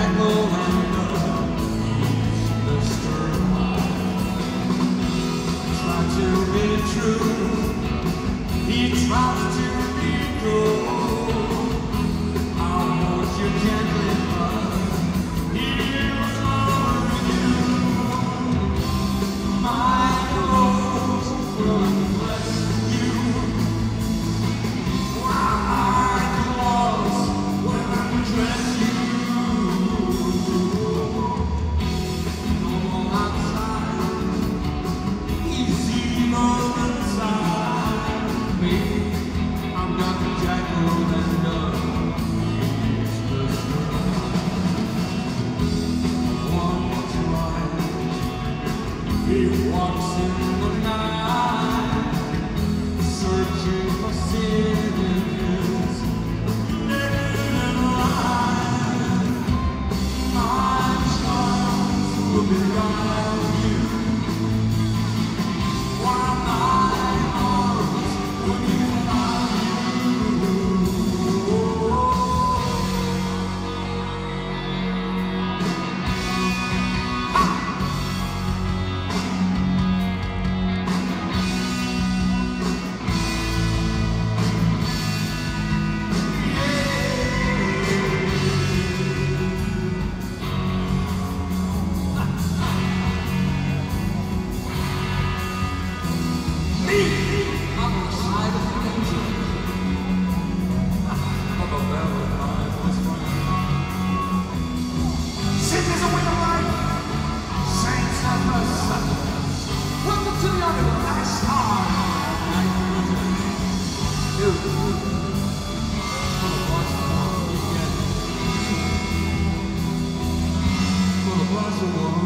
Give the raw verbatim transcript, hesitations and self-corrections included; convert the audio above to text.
jackal and the sterling. Try to be true, he tries to be cool. I'll hold you gently, but he was over you. My clothes will bless you, while my claws will undress you. No more outside, easy moments inside me. I'm not the jackal and the he walks in the night, searching for sinners, living in life. My charms will be around you, while my arms will be around you. Full of